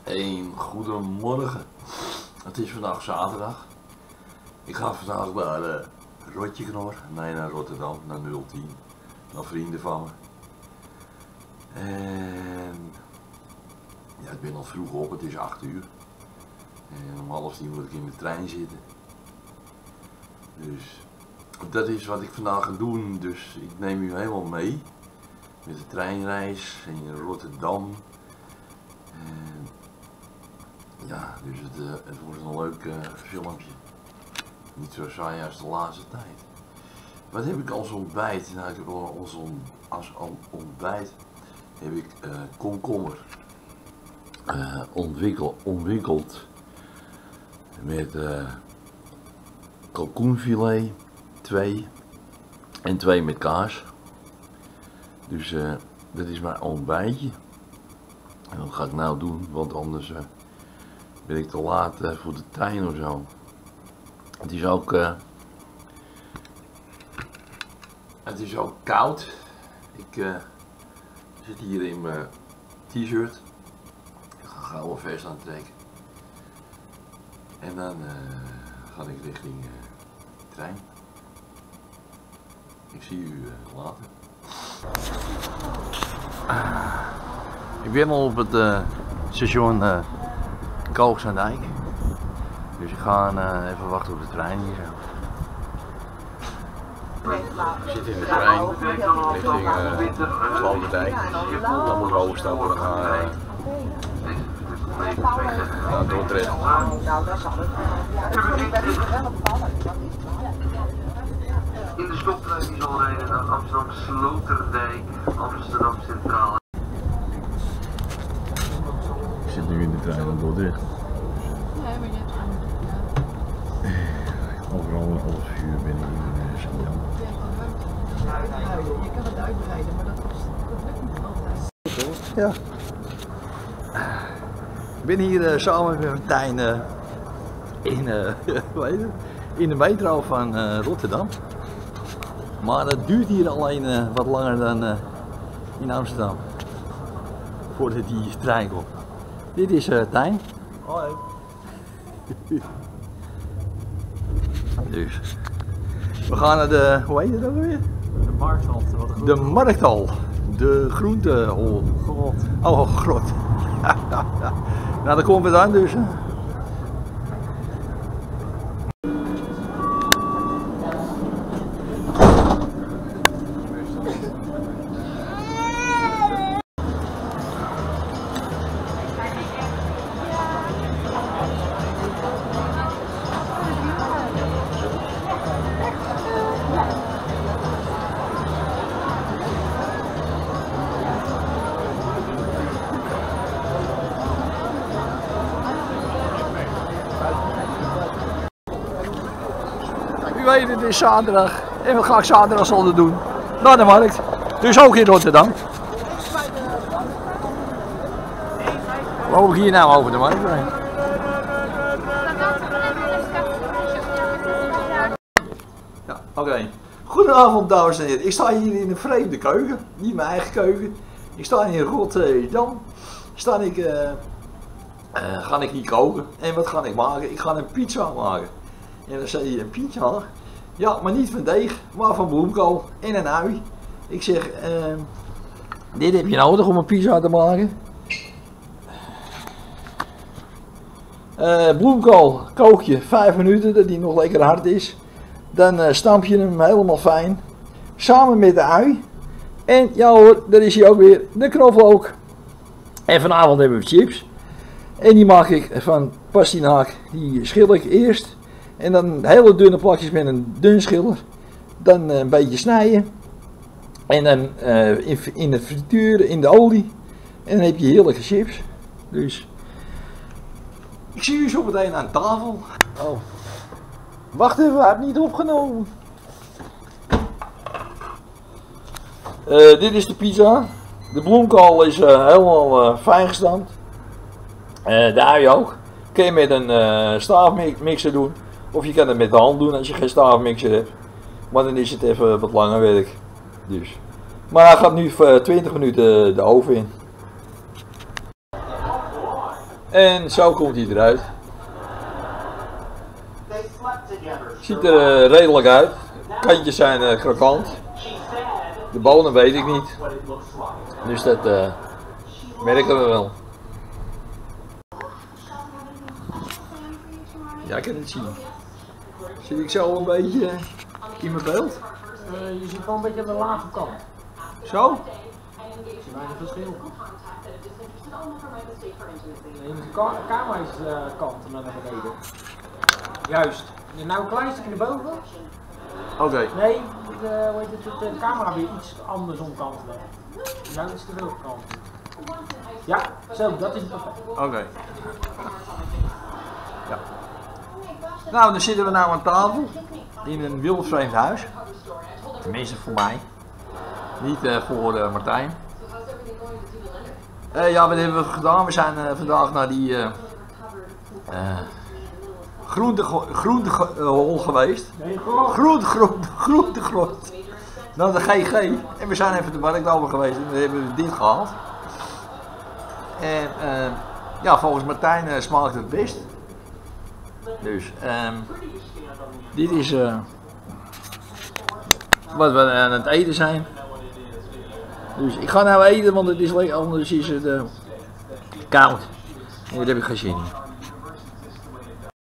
Een goedemorgen. Het is vandaag zaterdag. Ik ga vandaag naar Rotjeknor, nee naar Rotterdam, naar 010, naar vrienden van me. En ja, ik ben al vroeg op, het is 8 uur. En om 8:30 moet ik in de trein zitten. Dus dat is wat ik vandaag ga doen, dus ik neem u helemaal mee. Met de treinreis in Rotterdam. En ja, dus het wordt een leuk filmpje. Niet zo saai als de laatste tijd. Wat heb ik als ontbijt? Nou, ik heb als ontbijt heb ik komkommer ontwikkeld met kalkoenfilet 2 en 2 met kaas. Dus dat is mijn ontbijtje. En dat ga ik nou doen, want anders ben ik te laat voor de trein of zo. Het is ook koud. Ik zit hier in mijn t-shirt. Ik ga gauw een vest aantrekken. En dan ga ik richting de trein. Ik zie u later. Ik ben al op het station Kalkzandijk. Dus ik ga even wachten op de trein hier zo. Ik zit in de trein richting Sloterdijk. Dan moeten we overstappen. Dan gaan naar Dordrecht. In de stoptrein die zal rijden naar Amsterdam Sloterdijk, Amsterdam Centraal. Ik zit nu in de trein naar Dordrecht. Overal een half uur ben ik in Schiedam. Je kan het uitbreiden, maar dat lukt niet altijd. Ja. Ik ben hier samen met Martijn in de metro van Rotterdam. Maar het duurt hier alleen wat langer dan in Amsterdam. Voordat die trein komt. Dit is Tijn. Hoi. Dus we gaan naar de, hoe heet het ook weer? De markthal. De markthal. De groentehol. Grot. Oh, grot. Nou, daar komen we dan dus. U weet, het is zaterdag en we gaan zaterdag zullen doen naar de markt. Dus ook in Rotterdam. Loop ik hier nou over de markt heen. Ja, oké. Goedenavond dames en heren. Ik sta hier in een vreemde keuken. Niet mijn eigen keuken. Ik sta hier in Rotterdam. Ga ik niet koken. En wat ga ik maken? Ik ga een pizza maken. En dan zei je een pizza. Ja, maar niet van deeg, maar van bloemkool en een ui. Ik zeg, dit heb je nodig om een pizza te maken. Bloemkool kook je 5 minuten, dat die nog lekker hard is. Dan stamp je hem helemaal fijn. Samen met de ui. En ja hoor, daar is hij ook weer, de knoflook. En vanavond hebben we chips. En die maak ik van pastinaak, die schil ik eerst. En dan hele dunne plakjes met een dun schiller. Dan een beetje snijden. En dan in de frituur, in de olie. En dan heb je heerlijke chips. Dus ik zie u zo meteen aan tafel. Oh. Wacht even, hij heeft niet opgenomen. Dit is de pizza. De bloemkool is helemaal fijn gestampt. De ui ook. Kun je met een staafmixer doen. Of je kan het met de hand doen als je geen staafmixer hebt. Maar dan is het even wat langer werk. Dus. Maar hij gaat nu 20 minuten de oven in. En zo komt hij eruit. Ziet er redelijk uit. Kantjes zijn krokant. De bonen weet ik niet. Dus dat merken we wel. Ja, ik kan het zien. Zit ik zo een beetje in mijn beeld? Je ziet wel een beetje aan de lage kant. Zo? Ik zie weinig verschil. Je moet de camera's naar beneden. Juist. Nou een klein stukje naar boven. Oké. Nee, de camera weer iets anders omkantelen. Nou, iets te veel kant. Ja, zo, dat is het. Oké. Ja. Nou, dan zitten we nou aan tafel. In een wildvreemd huis. Tenminste voor mij. Niet voor Martijn. Ja, wat hebben we gedaan? We zijn vandaag naar die groentehol geweest. Nee, Groentegrond. Naar de GG. En we zijn even de markt over geweest en we hebben dit gehaald. En ja, volgens Martijn smaakt het best. Dus dit is wat we aan het eten zijn. Dus ik ga nou eten, want het is anders is het koud. En daar heb ik geen zin in.